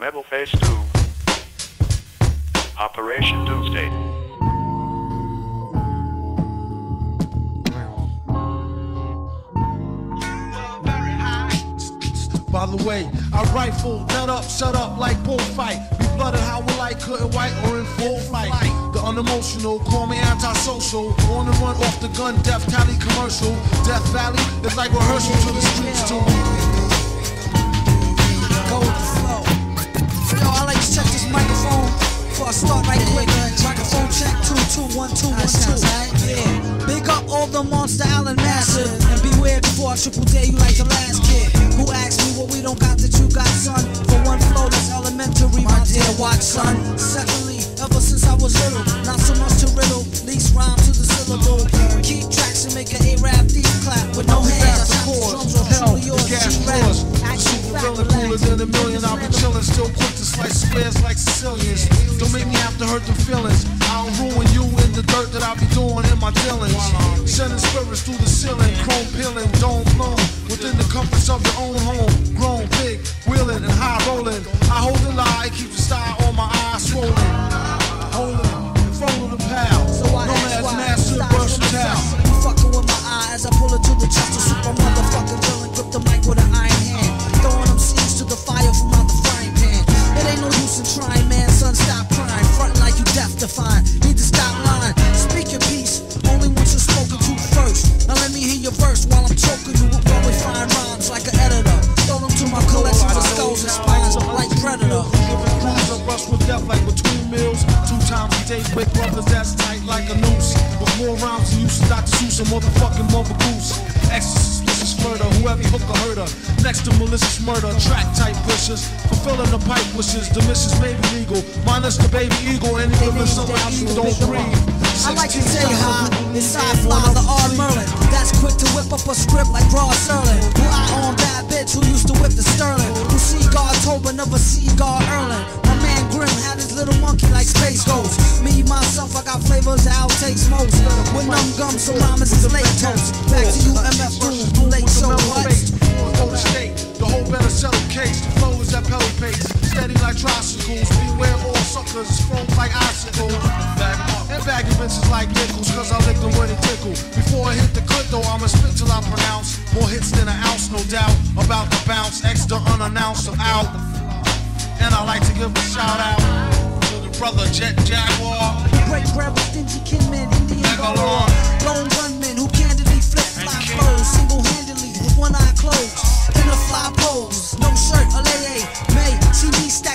Rebel Phase 2. Operation Doomsday. By the way, I rifle, nut up, shut up like bullfight. Be blooded how will I couldn't white or in full flight. The unemotional, call me antisocial. On the run off the gun, Death Tally commercial. Death Valley is like rehearsal to the streets too. Go with the flow. Yo, I like to check this microphone before I start right quick. Microphone check 2 2 1 2 1 2. Yeah. Big up all the Monster Allen massive. And beware before I triple dare you like the last kid. Who asked me what we don't got that you got, son? For one flow that's elementary, my dear watch, son. Secondly, ever since I was little, not so much to riddle, least rhyme to the syllable. Keep tracks and make an A-rap deep clap with no hands. Drums are truly yours, G-rap. Super villain cooler than a million. I'll be chillin', still quick to slice squares like Sicilians. Don't make me have to hurt the feelings. I'll ruin you in the dirt that I'll be doing in my dealings. Sending spirits through the ceiling, chrome peeling, dome blown. Within the comforts of your own home, grown, big, wheeling and high rolling. I hold the lie, keep the style on my eyes swollen. Holding, in front of the pal, known as master versatile. You fucking with my eye as I pull it to the chest. A super motherfucking villain, grip the mic with an iron hand. Throwing them seeds to the fire from out the frying pan. It ain't no use in trying, man, son, stop crying. Frontin' like you deaf to find, need to stop lying. Speak your piece, only once you're spoken to first. Now let me hear your verse while I'm choking you with really fine rhymes like an editor. Throw them to my collection of skulls and spines like Predator. Cruise or rush with death like between meals. 2 times a day with brothers that's tight like a noose. With more rhymes than you should Dr. Seuss and motherfucking Mother Goose. Extra suspicious murder, whoever hook or hurt her. Next to malicious murder, track type pushers. Fulfilling the pipe wishes, the missions may be legal. Minus the baby eagle, any living something you don't breathe. I like to say how inside fly the odd Merlin. That's quick to whip up a script like Drawls. Who I on that bitch who used to whip the Sterling. Who see God Toba, never see God Erling. My man Grimm had his little monkey like Space Ghost. Me, myself, I got flavors that outtakes most. With numb gums, so rhymes is late toast. Back to you, MF Doom, late so what? The whole better settle case. The flow is at pelly pace. Steady like tricycles. Beware all suckers. Sprung like icicles. And bagging bitches like nickels. Cause I lick them when they tickle. Before I hit the clip though, I'ma spit till I pronounce. More hits than an ounce, no doubt. About to bounce. Extra unannounced, I'm out. And I like to give a shout out to the brother Jet Jaguar. Great grabber, stingy kinman, Indian Galore. Lone gunman who candidly flip fly flows. Single-handedly with one eye closed. In a fly pose, no shirt, a lay. May see me